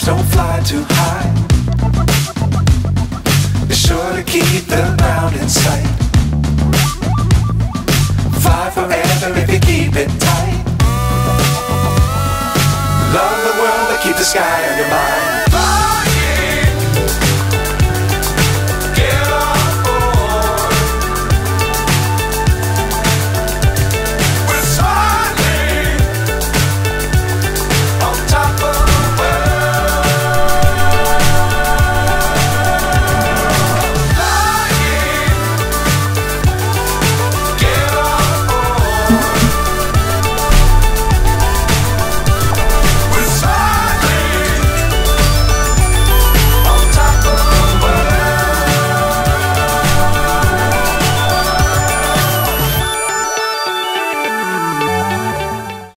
don't fly too high. Be sure to keep the ground in sight. Fly forever if you keep it tight. Love the world but keep the sky on your mind.